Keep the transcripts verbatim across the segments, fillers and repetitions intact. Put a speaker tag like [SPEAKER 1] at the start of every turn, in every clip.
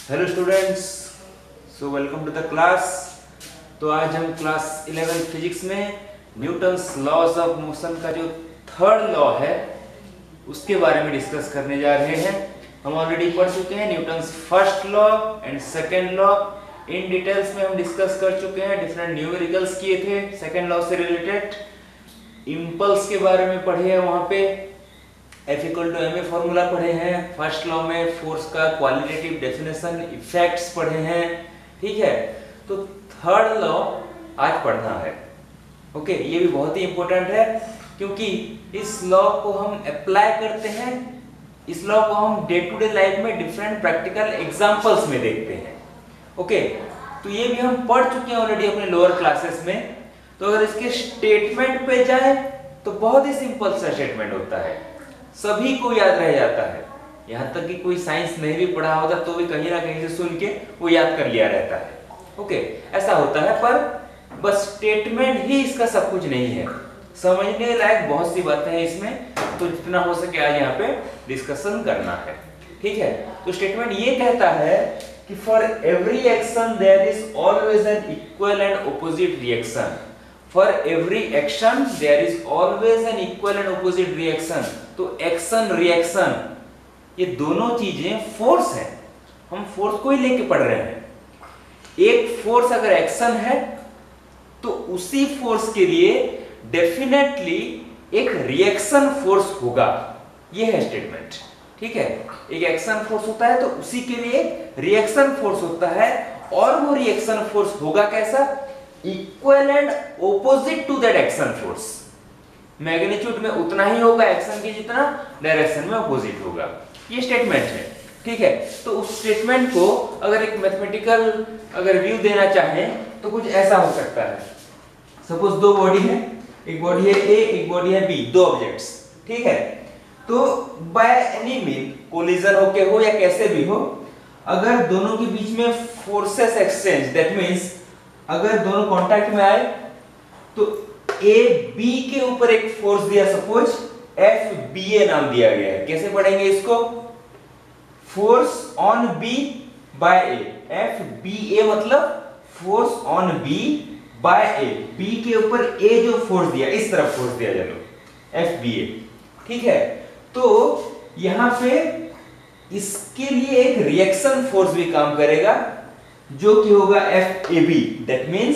[SPEAKER 1] Hello students, so welcome to the class. तो आज हम क्लास इलेवन फिजिक्स में न्यूटन्स लॉज ऑफ मोशन का जो थर्ड लॉ है उसके बारे में डिस्कस करने जा रहे हैं। हम ऑलरेडी पढ़ चुके हैं Newton's first law and second law. In details में हम डिस्कस कर चुके हैं, डिफरेंट न्यूमेरिकल्स किए थे सेकेंड लॉ से रिलेटेड। इम्पल्स के बारे में पढ़े हैं, वहां पे F equal to M A formula पढ़े हैं। फर्स्ट लॉ में फोर्स का क्वालिटेटिव डेफिनेशन, इफेक्ट्स पढ़े हैं। ठीक है, तो थर्ड लॉ आज पढ़ना है। ओके, ये भी बहुत ही इंपॉर्टेंट है क्योंकि इस लॉ को हम अप्लाई करते हैं, इस लॉ को हम डे टू डे लाइफ में डिफरेंट प्रैक्टिकल एग्जांपल्स में देखते हैं। ओके, तो ये भी हम पढ़ चुके हैं ऑलरेडी अपने लोअर क्लासेस में। तो अगर इसके स्टेटमेंट पे जाए तो बहुत ही सिंपल सा स्टेटमेंट होता है, सभी को याद रह जाता है। यहाँ तक कि कोई साइंस नहीं भी पढ़ा होता तो भी कहीं ना कहीं से सुन के वो याद कर लिया रहता है। ओके, ऐसा होता है, पर बस स्टेटमेंट ही इसका सब कुछ नहीं है। समझने लायक बहुत सी बातें हैं इसमें, तो जितना हो सके आज यहाँ पे डिस्कशन करना है। ठीक है, तो स्टेटमेंट ये कहता है कि for every action there is always an equal and opposite reaction. For every action there is always an equal and opposite reaction। तो एक्शन रिएक्शन ये दोनों चीजें फोर्स है, हम फोर्स को ही लेके पढ़ रहे हैं। एक फोर्स अगर एक्शन है तो उसी फोर्स के लिए डेफिनेटली एक रिएक्शन फोर्स होगा, ये है स्टेटमेंट। ठीक है, एक एक्शन फोर्स होता है तो उसी के लिए रिएक्शन फोर्स होता है, और वो रिएक्शन फोर्स होगा कैसा? Equal and opposite to that action force. Magnitude में उतना ही होगा एक्शन की जितना डायरेक्शन में ऑपोजिट होगा। ये स्टेटमेंट है। ठीक है, तो उस स्टेटमेंट को अगर एक मैथमेटिकल अगर व्यू देना चाहें तो कुछ ऐसा हो सकता है। सपोज दो बॉडी है, एक बॉडी है ए, एक बॉडी है बी, दो ऑब्जेक्ट्स। ठीक है, तो बाय एनी मीन कोलिजन होके हो या कैसे भी हो, अगर दोनों के बीच में फोर्सेस एक्सचेंज, दैट मींस अगर दोनों कांटेक्ट में आए तो ए बी के ऊपर एक फोर्स दिया, सपोज एफ बी ए नाम दिया गया है। कैसे पढ़ेंगे इसको? Force on B by A. F B A मतलब force on B by A. B के ऊपर ए जो फोर्स दिया, इस तरफ फोर्स दिया, चलो एफ बी ए। ठीक है, तो यहां पे इसके लिए एक रिएक्शन फोर्स भी काम करेगा जो कि होगा F A B. That means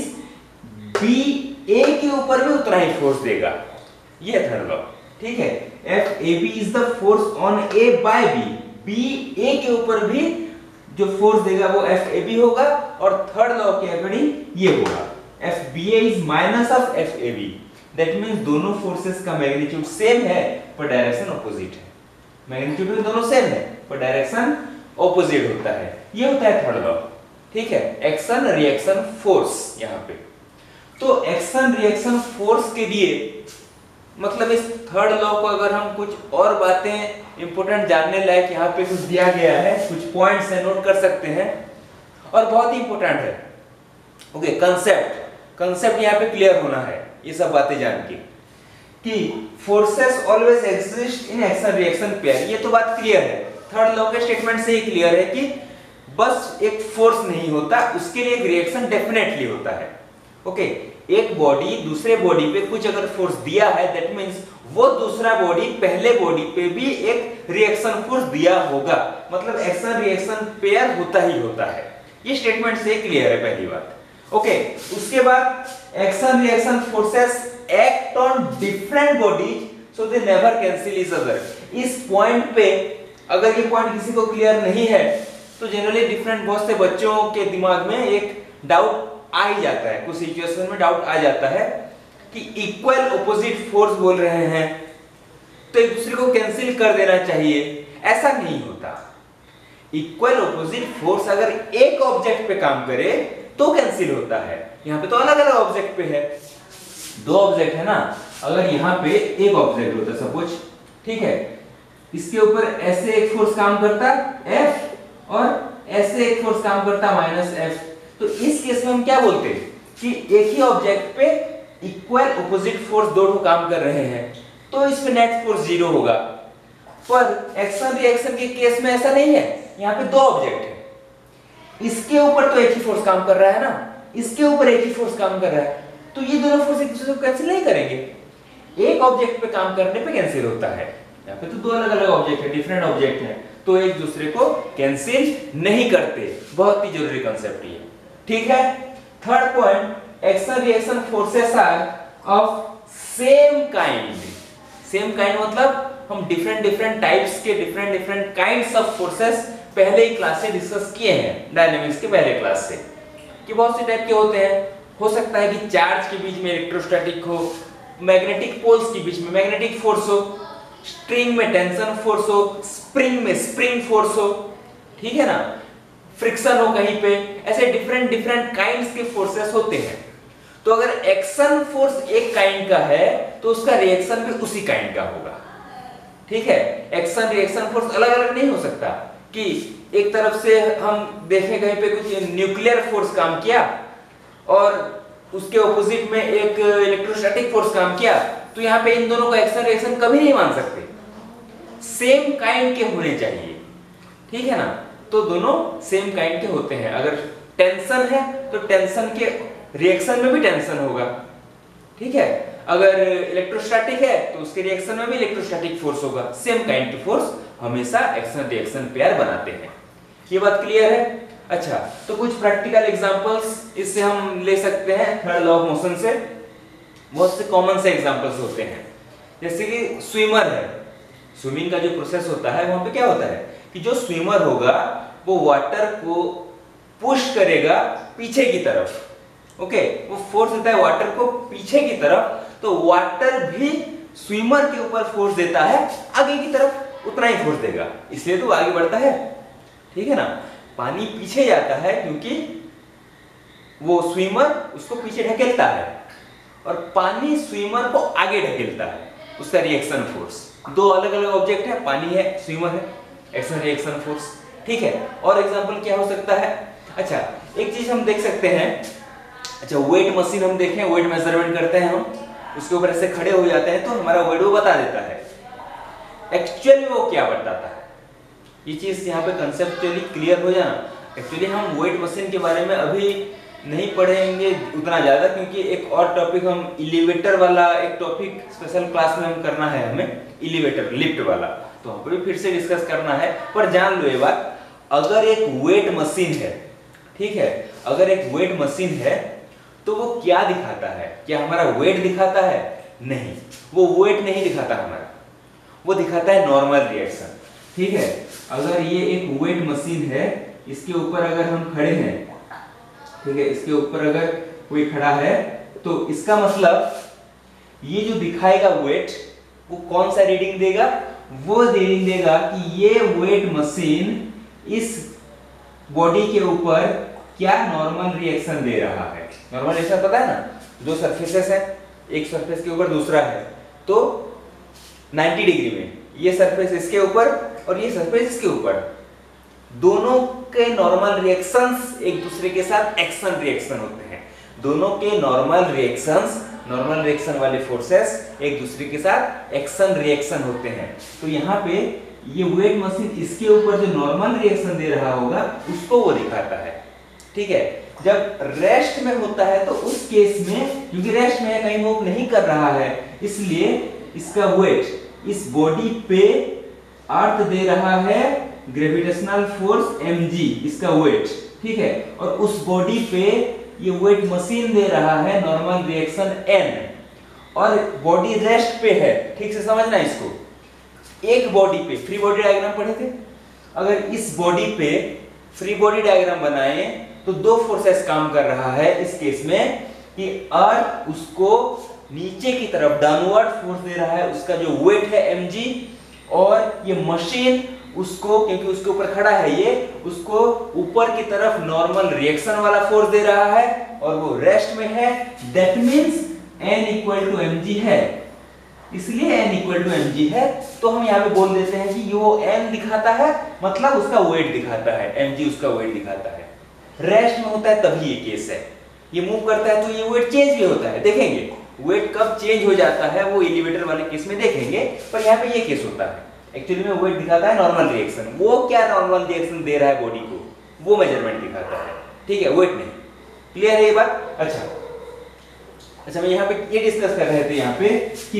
[SPEAKER 1] B A के ऊपर भी उतना ही फोर्स देगा। ये थर्ड लॉ। ठीक है, F A B is the force on A by B. B A के ऊपर भी जो फोर्स देगा वो एफ ए बी होगा, और थर्ड लॉ के अकॉर्डिंग ये होगा F B A is minus of F A B. That means दोनों फोर्सेस का मैग्नीट्यूड सेम है पर डायरेक्शन ऑपोजिट है। मैग्नीट्यूड में दोनों सेम है पर डायरेक्शन ऑपोजिट होता है। ये होता है थर्ड लॉ। ठीक है, एक्शन रिएक्शन फोर्स यहां पे। तो एक्शन रिएक्शन फोर्स के लिए मतलब इस थर्ड लॉ को अगर हम कुछ और बातें इंपॉर्टेंट जानने लायक यहां पे कुछ दिया गया है, कुछ पॉइंट्स है, नोट कर सकते हैं, और बहुत ही इंपॉर्टेंट है। ओके, कंसेप्ट कंसेप्ट यहां पे क्लियर होना है, ये सब बातें जान के कि forces always exist in action reaction pair. ये तो बात क्लियर है, थर्ड लॉ के स्टेटमेंट से ही क्लियर है कि बस एक फोर्स नहीं होता, उसके लिए एक रिएक्शन डेफिनेटली होता है। ओके, एक बॉडी दूसरे बॉडी पे कुछ अगर फोर्स दिया है, दैट मींस वो दूसरा बॉडी पहले बॉडी पे भी एक रिएक्शन फोर्स दिया होगा, मतलब एक्शन रिएक्शन पेयर होता ही होता है। ये स्टेटमेंट से क्लियर है पहली बात। ओके, उसके बाद action reaction forces act on different bodies so they never cancel each other. इस पॉइंट पे अगर ये पॉइंट किसी को क्लियर नहीं है तो जनरली डिफरेंट बहुत से बच्चों के दिमाग में एक डाउट आ ही जाता है, कुछ सिचुएशन में डाउट आ जाता है कि इक्वल ऑपोजिट फोर्स बोल रहे हैं तो एक दूसरे को कैंसिल कर देना चाहिए। ऐसा नहीं होता। इक्वल ऑपोजिट फोर्स अगर एक ऑब्जेक्ट पे काम करे तो कैंसिल होता है। यहां पे तो अलग अलग ऑब्जेक्ट पे है, दो ऑब्जेक्ट है ना। अगर यहां पे एक ऑब्जेक्ट होता सपोज, ठीक है, इसके ऊपर ऐसे एक फोर्स काम करता एफ और ऐसे एक फोर्स काम करता माइनस एफ, तो इस केस में हम क्या बोलते हैं कि एक ही ऑब्जेक्ट पे इक्वल ऑपोजिट फोर्स दोनों काम कर रहे हैं, तो इसमें नेट फोर्स जीरो होगा। पर एक्शन रिएक्शन के केस में ऐसा नहीं है, यहाँ पे दो ऑब्जेक्ट है, इसके ऊपर तो एक ही फोर्स काम कर रहा है ना, इसके ऊपर एक ही फोर्स काम कर रहा है, तो ये दोनों फोर्स एक दूसरे को कैंसिल नहीं करेंगे। एक ऑब्जेक्ट पे काम करने पे कैंसिल होता है, यहाँ पे तो दो अलग अलग ऑब्जेक्ट है, डिफरेंट ऑब्जेक्ट है, तो एक दूसरे को कैंसिल नहीं करते। बहुत ही जरूरी कंसेप्ट ये, ठीक है। Third point, action reaction forces are of same kind. Same kind मतलब हम डिफरेंट डिफरेंट टाइप्स के different different kinds of forces पहले ही क्लास से डिस्कस किए हैं, डायनामिक्स के पहले क्लास से, कि बहुत से टाइप के होते हैं। हो सकता है कि चार्ज के बीच में इलेक्ट्रोस्टैटिक हो, मैग्नेटिक पोल्स के बीच में मैग्नेटिक फोर्स हो, स्ट्रिंग में टेंशन फोर्स हो, स्प्रिंग में स्प्रिंग फोर्स हो, ठीक है ना, फ्रिक्शन हो कहीं पे, ऐसे डिफरेंट डिफरेंट काइंड्स के फोर्सेस होते हैं। तो अगर एक्शन फोर्स एक काइंड का है तो उसका रिएक्शन भी उसी काइंड का होगा, ठीक है। एक्शन रिएक्शन फोर्स अलग अलग नहीं हो सकता कि एक तरफ से हम देखें कहीं पे कुछ न्यूक्लियर फोर्स काम किया और उसके ऑपोजिट में एक इलेक्ट्रोस्टैटिक फोर्स काम किया, तो यहाँ पे इन दोनों का एक्शन रिएक्शन कभी नहीं मान सकते, सेम काइंड के होने चाहिए, ठीक है ना। तो दोनों सेम काइंड के होते हैं। अगर टेंशन है तो टेंशन के रिएक्शन में भी टेंशन होगा, ठीक है। अगर इलेक्ट्रोस्टैटिक है तो उसके रिएक्शन में भी इलेक्ट्रोस्टैटिक फोर्स होगा। सेम काइंड के फोर्स हमेशा एक्शन रिएक्शन पेयर बनाते हैं। ये बात क्लियर है? अच्छा, तो कुछ प्रैक्टिकल एग्जांपल्स इससे हम ले सकते हैं थर्ड लॉ ऑफ मोशन से। बहुत से कॉमन से एग्जांपल्स होते हैं, जैसे कि स्विमर है। स्विमिंग का जो प्रोसेस होता है वहां पे क्या होता है कि जो स्विमर होगा वो वाटर को पुश करेगा पीछे की तरफ, ओके okay, वो फोर्स देता है वाटर को पीछे की तरफ, तो वाटर भी स्विमर के ऊपर फोर्स देता है आगे की तरफ, उतना ही फोर्स देगा, इसलिए तो आगे बढ़ता है, ठीक है ना। पानी पीछे जाता है क्योंकि वो स्विमर उसको पीछे ढकेलता है और पानी स्विमर को आगे ढकेलता है, उसका रिएक्शन फोर्स। दो अलग अलग ऑब्जेक्ट है, पानी है, स्विमर है, एक्शन रिएक्शन फोर्स, ठीक है। और एग्जांपल क्या हो सकता है? अच्छा, एक चीज हम देख सकते हैं, अच्छा वेट मशीन हम देखें, वेट मेजरमेंट करते हैं हम, उसके ऊपर ऐसे खड़े हो जाते हैं तो हमारा वेट वो बता देता है, एक्चुअल में वो क्या बताता है। ये चीज यहाँ पे कंसेप्चुअली क्लियर हो जाना। एक्चुअली हम वेट मशीन के बारे में अभी नहीं पढ़ेंगे उतना ज्यादा, क्योंकि एक और टॉपिक हम एलिवेटर वाला एक टॉपिक स्पेशल क्लास में हम करना है, हमें एलिवेटर लिफ्ट वाला, तो हम भी फिर से डिस्कस करना है। पर जान लो ये बात, अगर एक वेट मशीन है, ठीक है, अगर एक वेट मशीन है तो वो क्या दिखाता है? क्या हमारा वेट दिखाता है? नहीं, वो वेट नहीं दिखाता हमारा, वो दिखाता है नॉर्मल रिएक्शन, ठीक है। अगर ये एक वेट मशीन है, इसके ऊपर अगर हम खड़े हैं, ठीक है, इसके ऊपर अगर कोई खड़ा है तो इसका मतलब ये जो दिखाएगा वेट, वो कौन सा रीडिंग देगा? वो रीडिंग देगा कि ये वेट मशीन इस बॉडी के ऊपर क्या नॉर्मल रिएक्शन दे रहा है। नॉर्मल रिएक्शन पता है ना, दो सरफेसेस है, एक सरफेस के ऊपर दूसरा है, तो नब्बे डिग्री में ये सरफेस इसके ऊपर और ये सरफेस इसके ऊपर, दोनों के नॉर्मल रिएक्शंस एक दूसरे के साथ एक्शन रिएक्शन होते हैं। दोनों के नॉर्मल रिएक्शंस, नॉर्मल रिएक्शन वाले फोर्सेस एक दूसरे के साथ एक्शन रिएक्शन होते हैं। तो यहाँ पे ये वेट मशीन इसके ऊपर जो नॉर्मल रिएक्शन दे रहा होगा उसको वो दिखाता है, ठीक है। जब रेस्ट में होता है तो उस केस में, क्योंकि रेस्ट में कहीं मूव नहीं कर रहा है, इसलिए इसका वेट इस बॉडी पे अर्थ दे रहा है ग्रेविटेशनल फोर्स mg, इसका वेट, ठीक है, और उस बॉडी पे ये वेट मशीन दे रहा है नॉर्मल रिएक्शन n, और बॉडी रेस्ट पे है, ठीक से समझना इसको। एक बॉडी पे फ्री बॉडी डायग्राम पढ़े थे, अगर इस बॉडी पे फ्री बॉडी डायग्राम बनाए तो दो फोर्सेस काम कर रहा है इस केस में, कि अर्थ उसको नीचे की तरफ डाउनवर्ड फोर्स दे रहा है, उसका जो वेट है mg, और ये मशीन उसको, क्योंकि उसके ऊपर खड़ा है ये, उसको ऊपर की तरफ नॉर्मल रिएक्शन वाला फोर्स दे रहा है और वो रेस्ट में है। That means n equal to mg है, इसलिए n इक्वल टू mg है, तो हम यहाँ पे बोल देते हैं कि ये वो n दिखाता है, मतलब उसका वेट दिखाता है, mg उसका वेट दिखाता है। रेस्ट में होता है तभी ये केस है, ये मूव करता है तो ये वेट चेंज भी होता है, देखेंगे वेट कब चेंज हो जाता है वो एलिवेटर वाले केस में देखेंगे, पर यहाँ पे ये केस होता है। एक्चुअली में वेट दिखाता है नॉर्मल रिएक्शन, वो क्या नॉर्मल रिएक्शन दे रहा है बॉडी को, वो मेजरमेंट दिखाता है, ठीक है, वेट नहीं। क्लियर है ये बात? अच्छा अच्छा मैं यहाँ पे ये डिस्कस कर रहे थे यहाँ पे कि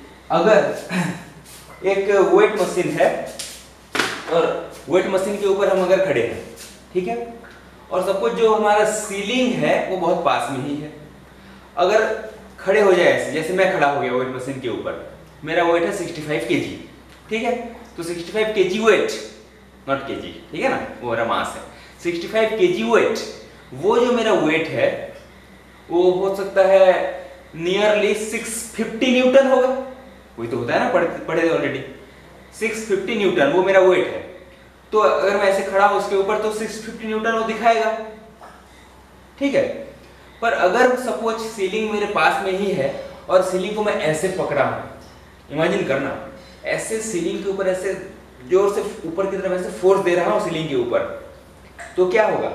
[SPEAKER 1] अगर एक वेट मशीन है और वेट मशीन के ऊपर हम अगर खड़े हैं, ठीक है, और सपोज जो हमारा सीलिंग है वो बहुत पास में ही है, अगर खड़े हो जाए ऐसे, जैसे मैं खड़ा हो गया वेट मशीन के ऊपर, मेरा वेट है पैंसठ केजी, ठीक है, तो पैंसठ केजी वेट, नॉट केजी, ठीक है ना, वो मेरा मास है, पैंसठ केजी वेट, वो जो मेरा वेट है वो हो सकता है नियरली छह सौ पचास न्यूटन होगा, वही तो होता है ना, पढ़े पढ़े ऑलरेडी, छह सौ पचास न्यूटन वो मेरा वेट है। तो अगर मैं ऐसे खड़ा हूं उसके ऊपर तो छह सौ पचास न्यूटन वो दिखाएगा, ठीक है। पर अगर सपोज सीलिंग मेरे पास में ही है और सीलिंग को मैं ऐसे पकड़ा हूं, इमेजिन करना, ऐसे सीलिंग के ऊपर ऐसे जोर से ऊपर की तरफ ऐसे फोर्स दे रहा हूं सीलिंग के ऊपर, तो क्या होगा,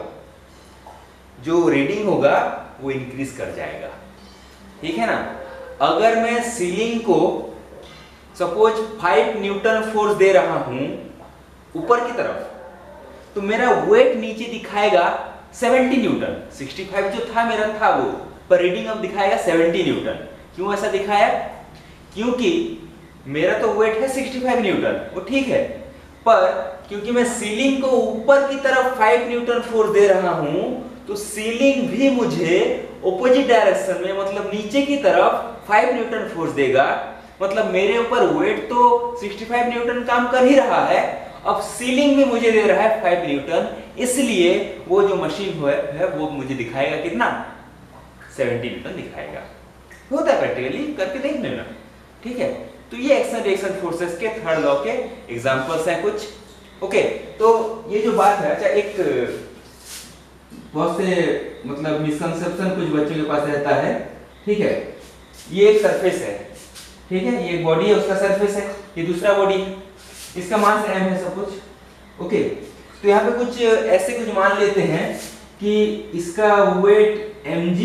[SPEAKER 1] जो रीडिंग होगा वो इंक्रीज कर जाएगा, ठीक है ना। अगर मैं सीलिंग को सपोज पाँच न्यूटन फोर्स दे रहा हूं ऊपर की तरफ, तो मेरा वेट नीचे दिखाएगा सत्तर न्यूटन, पैंसठ जो था मेरा था वो, पर रीडिंग अब दिखाएगा सत्तर न्यूटन। क्यों ऐसा दिखाया? क्योंकि मेरा तो वेट है पैंसठ न्यूटन, वो ठीक है, पर क्योंकि मैं सीलिंग को ऊपर की तरफ पाँच न्यूटन फोर्स दे रहा हूं, तो सीलिंग भी मुझे ऑपोजिट डायरेक्शन में, मतलब नीचे की तरफ पाँच न्यूटन फोर्स देगा। मतलब मेरे ऊपर वेट तो पैंसठ न्यूटन काम कर ही रहा है, अब सीलिंग भी मुझे दे रहा है पाँच न्यूटन, इसलिए वो जो मशीन है वो मुझे दिखाएगा कितना, सत्तर न्यूटन दिखाएगा। होता है प्रैक्टिकली, करके देख लेना, ठीक है। तो ये एक्शन रिएक्शन फोर्सेस के थर्ड लॉ के एग्जांपल्स हैं कुछ, ओके। तो ये जो बात है, अच्छा एक बहुत से मतलब मिसकंसेप्शन कुछ बच्चों के पास रहता है, ठीक है, ये एक सरफेस है, ठीक है, ये बॉडी है, उसका सरफेस है, ये दूसरा बॉडी है, इसका मास m है सब कुछ, ओके। तो यहाँ पे कुछ ऐसे कुछ मान लेते हैं कि इसका वेट mg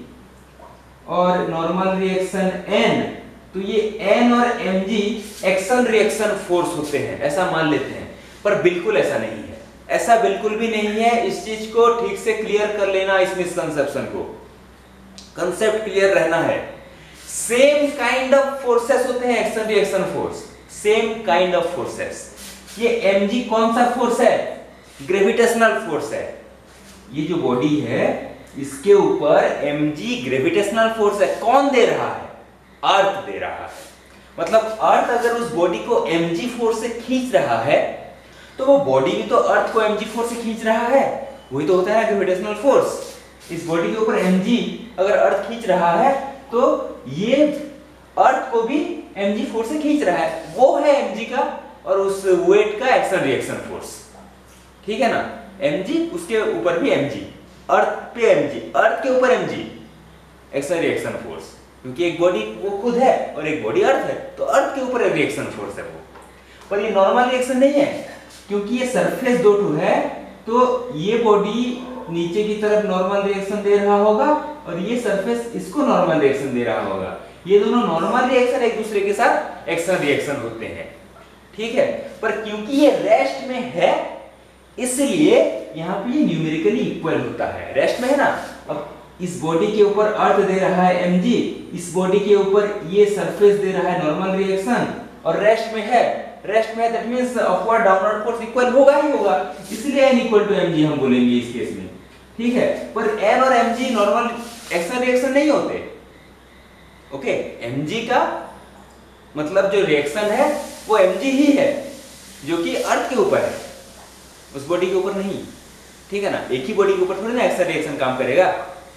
[SPEAKER 1] और नॉर्मल रिएक्शन n, तो ये n और mg एक्शन रिएक्शन फोर्स होते हैं, ऐसा मान लेते हैं। पर बिल्कुल ऐसा नहीं है, ऐसा बिल्कुल भी नहीं है। इस चीज को ठीक से क्लियर कर लेना, इस मिसकंसेप्शन को, कंसेप्ट क्लियर रहना है। सेम काइंड ऑफ फोर्सेस होते हैं action reaction force, same kind of forces. ये mg कौन सा फोर्स है? ग्रेविटेशनल फोर्स है। ये जो बॉडी है इसके ऊपर mg ग्रेविटेशनल फोर्स है। कौन दे रहा है? अर्थ दे रहा है। मतलब अर्थ अगर उस बॉडी को mg फोर्स से खींच रहा है, तो वो बॉडी भी तो अर्थ को mg फोर्स से खींच रहा है, वही तो होता है ना ग्रेविटेशनल फोर्स। इस बॉडी के ऊपर mg अगर अर्थ खींच रहा है, तो ये अर्थ को भी mg फोर्स से खींच रहा है, वो है mg का और उस वेट का एक्शन रिएक्शन फोर्स, ठीक है ना। mg उसके ऊपर भी mg, अर्थ पे mg, अर्थ के ऊपर mg, एक्शन रिएक्शन फोर्स, क्योंकि एक बॉडी वो खुद है और एक बॉडी अर्थ है, तो अर्थ के ऊपर रिएक्शन फोर्स है वो। पर ये नॉर्मल रिएक्शन नहीं है, क्योंकि ये सरफेस दो टू है, तो ये बॉडी नीचे की तरफ नॉर्मल रिएक्शन दे रहा होगा और ये सरफेस इसको नॉर्मल रिएक्शन दे रहा होगा। ये दोनों नॉर्मल रिएक्शन एक दूसरे के साथ एक्शन रिएक्शन होते हैं, ठीक है। पर क्योंकि ये रेस्ट में है, इसलिए यहाँ पे ये न्यूमेरिकली इक्वल होता है। रेस्ट में है ना, अब इस बॉडी के ऊपर अर्थ दे रहा है mg, इस बॉडी के ऊपर ये सरफेस दे रहा है नॉर्मल रिएक्शन, और रेस्ट में है, रेस्ट में that means upward downward force equal होगा ही होगा, इसलिए n इक्वल टू mg हम बोलेंगे इस केस में, ठीक है। पर n और mg नॉर्मल एक्शन रिएक्शन नहीं होते, ओके। mg का मतलब जो रिएक्शन है वो mg ही है, जो कि अर्थ के ऊपर है, उस बॉडी के ऊपर नहीं, ठीक है ना। एक ही बॉडी के ऊपर थोड़ी ना एक्शन रिएक्शन काम करेगा।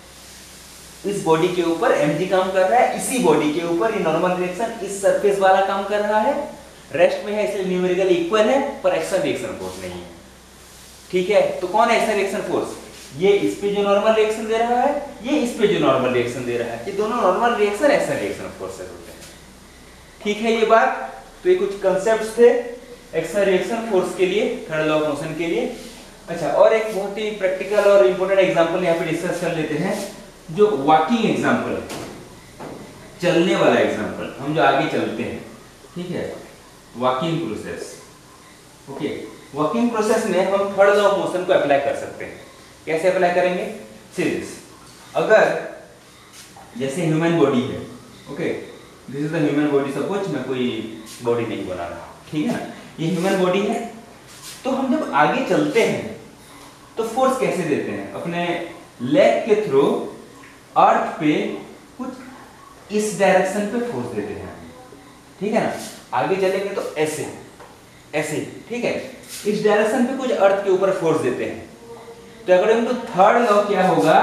[SPEAKER 1] इस बॉडी के ऊपर mg काम कर रहा है, इसी बॉडी के ऊपर ये नॉर्मल रिएक्शन इस सरफेस वाला काम कर रहा है। रेस्ट में है इसलिए न्यूमेरिकली इक्वल है, पर एक्शन रिएक्शन फोर्स नहीं है, ठीक है। तो कौन है एक्शन रिएक्शन फोर्स? ये इस पे जो नॉर्मल रिएक्शन दे रहा है, ये इस पे जो नॉर्मल रिएक्शन दे रहा है, ये दोनों normal reaction action reaction forces होते हैं, ठीक है ये बात। तो ये कुछ कांसेप्ट्स थे एक्शन रिएक्शन फोर्स के लिए, थर्ड लॉ ऑफ मोशन के लिए। अच्छा, और एक बहुत ही प्रैक्टिकल और इंपॉर्टेंट एग्जांपल यहाँ पे डिस्कस कर लेते हैं, जो वॉकिंग एग्जांपल है, चलने वाला एग्जांपल, हम जो आगे चलते हैं, ठीक है, walking process, okay. Working process में हम थर्ड लॉ ऑफ मोशन को अप्लाई कर सकते हैं। कैसे अप्लाई करेंगे? सीरीज, अगर जैसे ह्यूमन बॉडी है, okay, this is the human body, suppose मैं कोई बॉडी नहीं बना रहा, ठीक है ना, ये ह्यूमन बॉडी है, तो हम जब आगे चलते हैं तो फोर्स कैसे देते हैं? अपने लेग के थ्रू अर्थ पे कुछ इस डायरेक्शन पे फोर्स देते हैं, ठीक है ना। आगे चलेंगे तो ऐसे ऐसे, ठीक है, इस डायरेक्शन पे कुछ अर्थ के ऊपर फोर्स देते हैं। तो अकॉर्डिंग टू थर्ड लॉ क्या होगा?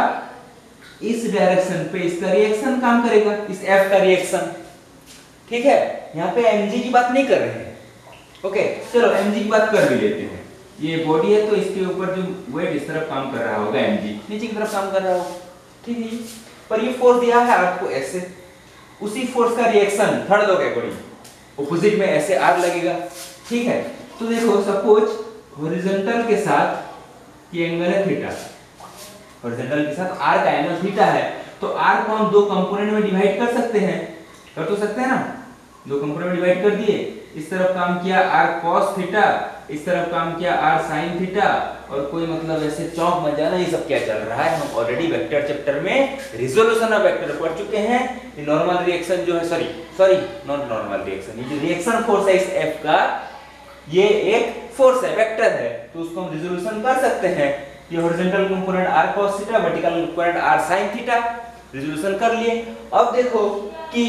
[SPEAKER 1] इस डायरेक्शन पे इसका रिएक्शन काम करेगा, इस एफ का रिएक्शन, ठीक है। यहाँ पे एमजी की बात नहीं कर रहे हैं, ओके, चलो एमजी की बात कर भी लेते हैं। ये बॉडी है तो इसके ऊपर जो वेट इस तरफ काम कर रहा होगा, एमजी नीचे की तरफ काम कर रहा होगा, ठीक है। पर ये फोर्स दिया है आपको ऐसे, उसी फोर्स का रिएक्शन थर्ड लॉ के अकॉर्डिंग ऑपोजिट में ऐसे आर लगेगा, ठीक है। तो देखो सपोज हॉरिजॉन्टल के साथ ये एंगल है थीटा, हॉरिजॉन्टल के साथ आर का एंगल थीटा है, तो आर को हम दो कंपोनेंट में डिवाइड कर सकते हैं, कर तो सकते हैं ना, दो कंपोनेंट में डिवाइड कर दिए। इस तरफ काम किया r cos थीटा, इस तरफ काम किया r sin थीटा, और कोई मतलब ऐसे चौंक मत जाना ये सब क्या चल रहा है, हम ऑलरेडी वेक्टर चैप्टर में रिजोल्यूशन ऑफ वेक्टर पढ़ चुके हैं। ये नॉर्मल रिएक्शन जो है, sorry sorry not normal reaction, ये जो रिएक्शन फोर्स है इस f का, ये एक फोर्स है, वेक्टर है, तो उसको हम रिजोल्यूशन कर सकते हैं। ये horizontal component r cos theta, vertical component r sin theta, resolution कर लिए। अब देखो कि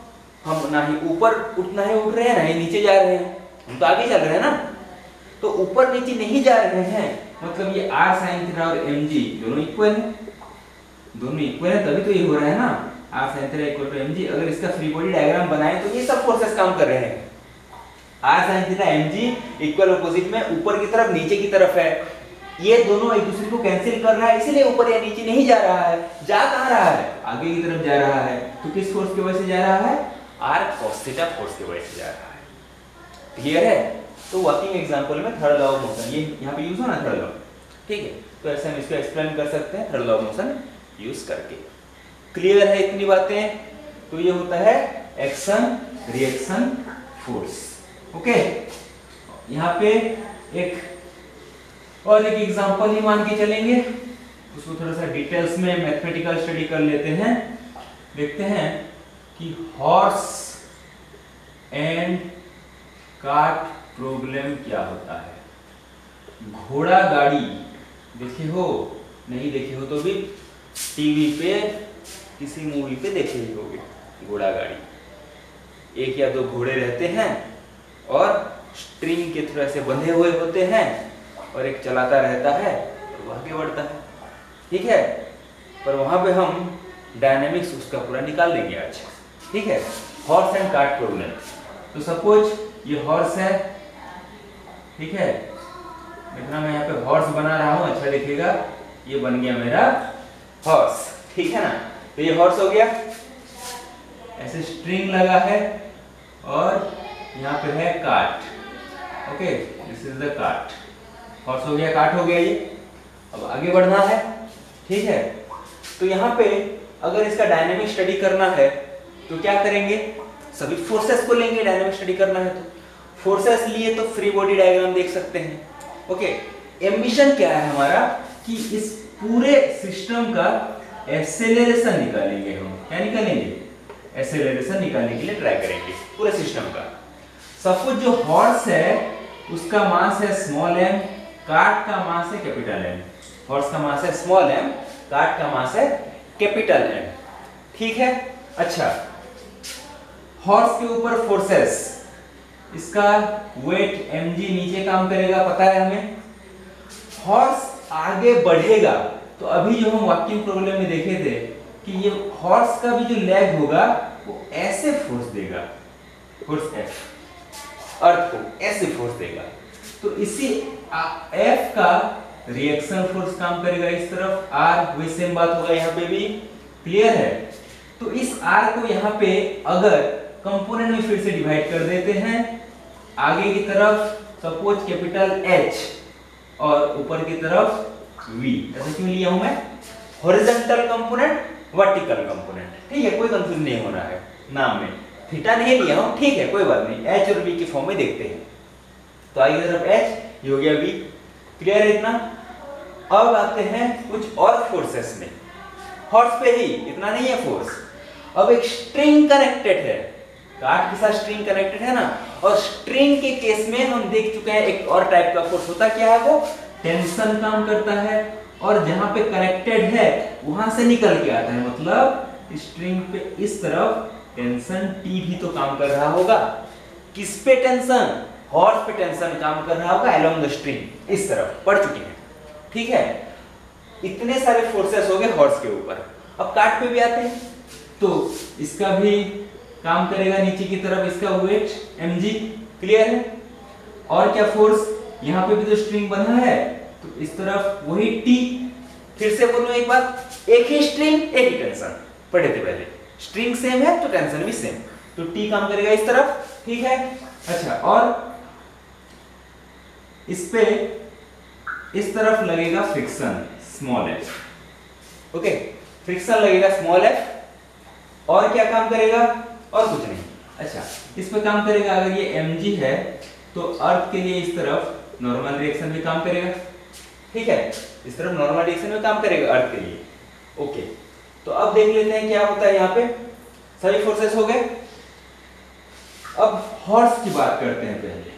[SPEAKER 1] हम ना ही ऊपर उठना ही उठ रहे हैं, ना ही नीचे जा रहे हैं, हम तो आगे चल रहे हैं ना, तो ऊपर नीचे नहीं जा रहे हैं, मतलब ये r sin थीटा और mg दोनों इक्वल हैं, दोनों इक्वल हैं, तभी तो ये हो रहा है ना, r sin theta equal to mg। अगर इसका फ्री बॉडी डायग्राम बनाए तो ये सब फोर्सेस काम कर रहे हैं, r sin theta mg equal opposite में ऊपर की तरफ नीचे की तरफ है, ये दोनों एक दूसरे को कैंसिल कर रहा है, इसलिए ऊपर या नीचे नहीं जा रहा है, जा कहां रहा है? आगे की तरफ जा रहा है। तो किस फोर्स की वजह से जा रहा है? r cos थीटा फोर्स की वजह से जा रहा है। क्लियर है? तो वर्किंग एग्जांपल में थर्ड लॉ ऑफ मोशन ये यहां पे यूज होना थर्ड लॉ, ठीक है। तो ऐसे हम इसको एक्सप्लेन कर सकते हैं third law of motion use करके। क्लियर है इतनी बातें? तो ये होता है एक्शन रिएक्शन फोर्स, ओके। यहां पे एक और एक एग्जांपल ही मान के चलेंगे, उसको थोड़ा सा डिटेल्स में मैथमेटिकल स्टडी कर लेते हैं। देखते हैं कि हॉर्स एंड कार्ट प्रॉब्लम क्या होता है। घोड़ा गाड़ी देखे हो, नहीं देखे हो तो भी टीवी पे किसी मूवी पे देखे ही होगे। घोड़ा गाड़ी, एक या दो घोड़े रहते हैं और स्ट्रिंग के थ्रू ऐसे बंधे हुए होते हैं, और एक चलाता रहता है और वो आगे बढ़ता है, ठीक है। पर वहां पे हम डायनेमिक्स उसका पूरा निकाल लेंगे आज, ठीक है। हॉर्स एंड कार्ट प्रॉब्लम, तो सपोज ये हॉर्स है, ठीक है, देखना मैं यहाँ पे हॉर्स बना रहा हूँ, अच्छा दिखेगा, ये बन गया मेरा हॉर्स, ठीक है ना। तो ये हॉर्स हो गया, ऐसे स्ट्रिंग लगा है, और यहाँ पे है cart, okay, this is the cart. Horse हो गया, कार्ट हो गया ये। अब आगे बढ़ना है, ठीक है। तो यहाँ पे अगर इसका डायनेमिक स्टडी करना है तो क्या करेंगे? सभी फोर्सेस को लेंगे, डायनेमिक स्टडी करना है तो फोर्सेस लिए तो फ्री बॉडी डायग्राम देख सकते हैं, ओके। एम्बिशन क्या है हमारा कि इस पूरे सिस्टम का एक्सेलरेशन निकालेंगे हम। क्या निकालेंगे? एक्सेलरेशन निकालने के लिए ट्राई करेंगे पूरे सिस्टम का। सपोज जो हॉर्स है उसका मास है स्मॉल m, कार्ट का मास है कैपिटल M। हॉर्स का मास है स्मॉल m, कार्ट का मास है कैपिटल M, ठीक है। अच्छा, हॉर्स के ऊपर फोर्सेस, इसका वेट mg नीचे काम करेगा, पता है हमें। हॉर्स आगे बढ़ेगा, तो अभी जो हम वॉकिंग प्रॉब्लम में देखे थे कि ये हॉर्स का भी जो लेग होगा वो ऐसे फोर्स देगा, फोर्स F, अर्थ को ऐसे फोर्स देगा, तो इसी F का रिएक्शन फोर्स काम करेगा इस तरफ, R वही सेम बात होगा यहाँ पे भी, क्लियर है। तो इस R को यहाँ पे अगर कंपोनेंट में फिर से डिवाइड कर देते हैं, आगे की तरफ सपोज कैपिटल H और ऊपर की तरफ V, ऐसा क्यों लिया हूं मैं? हॉरिजॉन्टल कंपोनेंट, वर्टिकल कंपोनेंट, ठीक है, कोई कंफ्यूजन नहीं होना है नाम में। थीटा नहीं लिया हूं, ठीक है, कोई बात नहीं, H और V के फॉर्म में देखते हैं। तो आगे की तरफ H, ये हो गया V। क्लियर है इतना? अब आते हैं कुछ और फोर्सेस में। हॉर्स पे ही इतना नहीं है फोर्स, अब एक स्ट्रिंग कनेक्टेड है, काट के साथ स्ट्रिंग कनेक्टेड है ना, और स्ट्रिंग के केस में हम देख चुके हैं एक और टाइप का फोर्स होता क्या है, वो टेंशन काम करता है, और जहां पे कनेक्टेड है वहां से निकल के आता है, मतलब स्ट्रिंग पे इस तरफ टेंशन T भी तो काम कर रहा होगा। किस पे टेंशन? हॉर्स पे टेंशन काम कर रहा होगा अलोंग द स्ट्रिंग, इस तरफ पढ़ चुके हैं। ठीक है, इतने सारे फोर्सेस हो गए हॉर्स के ऊपर। अब काट पे भी आते हैं, तो इसका भी काम करेगा नीचे की तरफ, इसका वेट mg। क्लियर है? और क्या फोर्स, यहाँ पे भी तो स्ट्रिंग बना है, तो इस तरफ वही T। फिर से बोलूं एक बात, एक ही स्ट्रिंग एक ही टेंशन, पढ़े थे पहले, स्ट्रिंग सेम है तो टेंशन भी सेम, तो T काम करेगा इस तरफ। ठीक है, अच्छा, और इस पे इस तरफ लगेगा friction small f। Okay, friction लगेगा स्मॉल f, और क्या काम करेगा? और कुछ नहीं। अच्छा, इस पे काम करेगा, अगर ये mg है तो अर्थ के लिए इस तरफ नॉर्मल रिएक्शन में काम करेगा। ठीक है, इस तरफ नॉर्मल रिएक्शन में काम करेगा अर्थ के लिए। ओके, तो अब देख लेते हैं क्या होता है यहाँ पे। सभी फोर्सेस हो गए। अब हॉर्स की बात करते हैं पहले।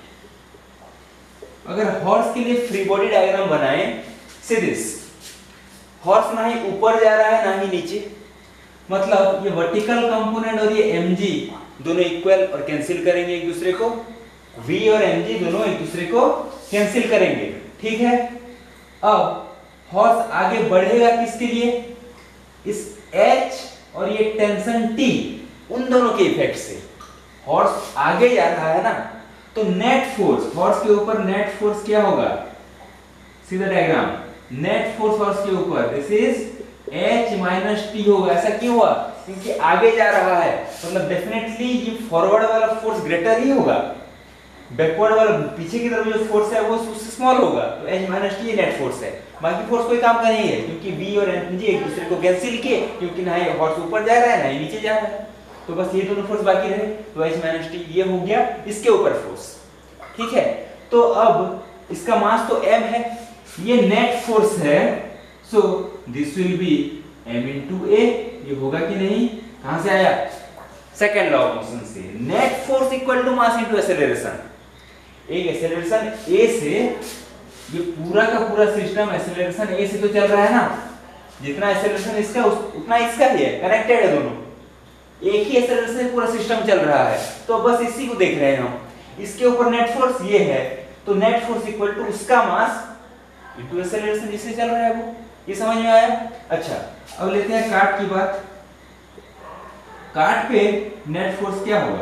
[SPEAKER 1] अगर हॉर्स के लिए फ्री बॉडी डायग्राम बनाएं, सी दिस, हॉर्स ना ही ऊपर जा रहा है ना ही नीचे, मतलब ये वर्टिकल कंपोनेंट और ये mg दोनों इक्वल और कैंसिल करेंगे एक दूसरे को, v और mg दोनों एक दूसरे को कैंसिल करेंगे। ठीक है, अब हॉर्स आगे बढ़ेगा किसके लिए? इस h और ये टेंशन T, उन दोनों के इफेक्ट से हॉर्स आगे जा रहा है ना, तो नेट फोर्स, हॉर्स के ऊपर नेट फोर्स क्या होगा? सीधा डायग्राम, नेट फोर्स हॉर्स के ऊपर this is H minus T होगा। ऐसा क्यों हुआ? क्योंकि आगे जा रहा है, मतलब डेफिनेटली ये फॉरवर्ड वाला फोर्स ग्रेटर ही होगा, बैकवर्ड वाला पीछे की तरफ जो फोर्स है वो उससे स्मॉल होगा, तो H minus T net force है। बाकी फोर्स कोई काम का नहीं है, क्योंकि V और mg एक दूसरे को कैंसिल किए, क्योंकि ना ही हॉर्स ऊपर जा रहा है ना ही नीचे जा रहा है, तो बस ये दोनों फोर्स बाकी रहे, तो H माइनस टी ये हो गया इसके ऊपर फोर्स। ठीक है, तो अब इसका मास तो m है, ये नेट फोर्स है, so this will be m into a। ये होगा कि नहीं? कहां से आया? सेकंड लॉ ऑफ मोशन से, net force equal to mass into acceleration. एक एक्सेलरेशन a से, ये पूरा का पूरा सिस्टम एक्सेलरेशन a से तो चल रहा है ना, जितना एक्सेलरेशन इसका उतना इसका ही है, कनेक्टेड है दोनों, एक ही एक्सेलरेशन से पूरा सिस्टम चल रहा है, तो बस इसी को देख रहे हैं हम। इसके ऊपर नेट फोर्स ये है, तो नेट फोर्स इक्वल टू उसका मास इनटू एक्सेलरेशन जिससे चल रहा है वो। ये समझ में आया? अच्छा, अब लेते हैं काट की बात। काट पे नेट फोर्स क्या होगा?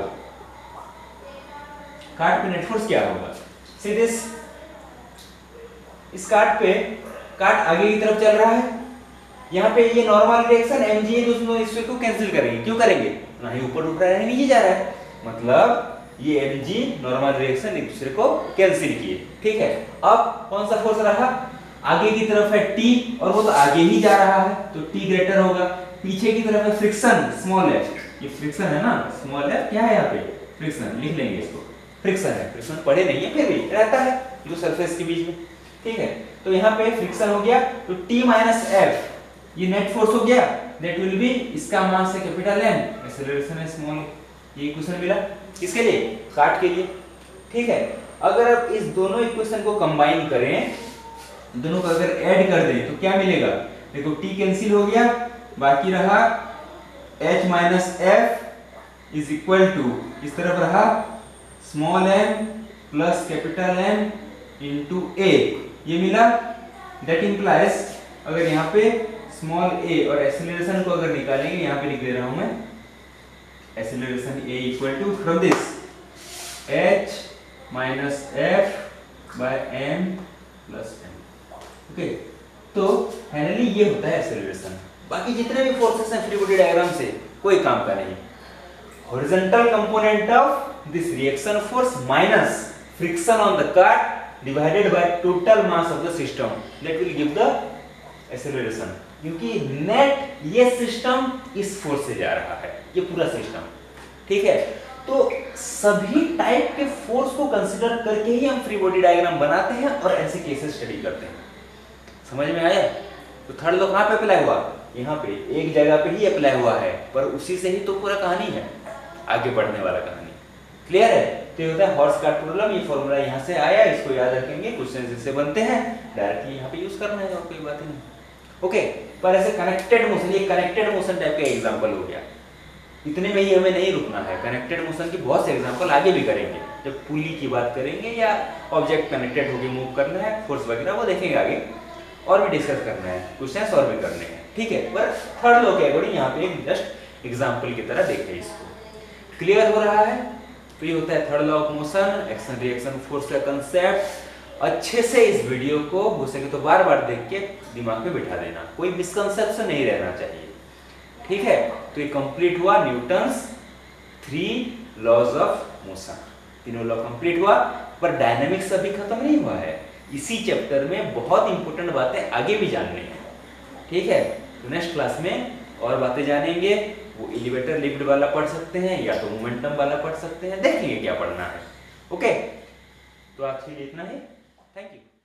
[SPEAKER 1] काट पे नेट फोर्स क्या होगा? सी दिस, इस काट पे, काट आगे की तरफ चल रहा है, यहाँ पे ये नॉर्मल रिएक्शन mg है, दोनों इससे को कैंसिल करेंगे। क्यों करेंगे? ना ही ऊपर उठ रहा है ना नीचे जा रहा है, मतलब ये mg नॉर्मल रिएक्शन एक दूसरे को कैंसिल किए। ठीक है, अब कौन सा फोर्स रहा? आगे की तरफ है T, और वो तो आगे ही जा रहा है, तो T ग्रेटर होगा। पीछे की तरफ है फ्रिक्शन स्मॉल f, ये फ्रिक्शन है ना, स्मॉल f क्या है यहाँ पे? फ्रिक्शन, लिख लेंगे इसको, फ्रिक्शन है, फ्रिक्शन पढ़े नहीं है फिर भी रहता है जो सरफेस के बीच में। ठीक है, तो यहाँ पे फ्रिक्शन हो गया, तो T माइनस f ये नेट फोर्स हो गया, दैट विल बी, इसका मास है कैपिटल M, एक्सेलरेशन है स्मॉल। ये इक्वेशन मिला किसके लिए? काट के लिए। ठीक है, अगर आप इस दोनों इक्वेशन को कंबाइन करें, दोनों को अगर ऐड कर दें तो क्या मिलेगा? देखो T कैंसिल हो गया, बाकी रहा H minus F is equal to, इस तरफ रहा small m plus capital M into a, ये मिला। दैट इंप्लाइज, अगर यहाँ पे स्मॉल a और एक्सेलरेशन को अगर निकालेंगे, यहाँ पे लिख दे रहा हूं मैं, acceleration a equal to from this h minus F by m plus m। Okay, तो फाइनली ये होता है एक्सेलरेशन। बाकी जितने भी फोर्सेस हैं फ्री बॉडी डायग्राम से कोई काम का नहीं। Horizontal component of this reaction force minus friction on the cart divided by total mass of the system, that will give the acceleration. क्योंकि नेट ये सिस्टम इस फोर्स से जा रहा है, ये पूरा सिस्टम। ठीक है, तो सभी टाइप के फोर्स को कंसिडर करके ही हम फ्री बॉडी डायग्राम बनाते हैं और ऐसे केसेस स्टडी करते हैं। समझ में आया? तो थर्ड लॉ कहाँ पे अप्लाई हुआ? यहाँ पे एक जगह पे ही अप्लाई हुआ है, पर उसी से ही तो पूरा कहानी है, आगे बढ़ने वाला कहानी। क्लियर है? तो ये होता है हॉर्स कार्ट प्रॉब्लम। ये फॉर्मूला यहाँ से आया, इसको याद रखेंगे, क्वेश्चन इससे बनते हैं, डायरेक्टली यहाँ पे यूज करना है और कोई बात नहीं। ओके, पर ऐसे कनेक्टेड मोशन, ये कनेक्टेड मोशन टाइप का एग्जांपल हो गया। इतने में ही हमें नहीं रुकना है, कनेक्टेड मोशन की बहुत से एग्जांपल आगे भी करेंगे, जब पुली की बात करेंगे या ऑब्जेक्ट कनेक्टेड होकर मूव करना है, फोर्स वगैरह वो देखेंगे आगे, और भी डिस्कस करना है, क्वेश्चन सॉल्व भी करने हैं। ठीक है, पर थर्ड लॉ के अकॉर्डिंग यहाँ पे एक जस्ट एग्जाम्पल की तरह देखें इसको। क्लियर हो रहा है? तो ये होता है third law of motion, action reaction force का कंसेप्ट। अच्छे से इस वीडियो को हो सके तो बार बार देख के दिमाग में बिठा देना, कोई मिसकंसेप्शन नहीं रहना चाहिए। ठीक है, तो ये कंप्लीट हुआ Newton's three laws of motion. तीनों लॉ कंप्लीट हुआ, पर डायनामिक्स अभी खत्म नहीं हुआ है। इसी चैप्टर में बहुत इंपॉर्टेंट बातें आगे भी जाननी है। ठीक है, तो नेक्स्ट क्लास में और बातें जानेंगे। वो एलिवेटर लिफ्ट वाला पढ़ सकते हैं या तो मोमेंटम वाला पढ़ सकते हैं, देखेंगे क्या पढ़ना है। ओके, तो आज के लिए इतना ही। Thank you.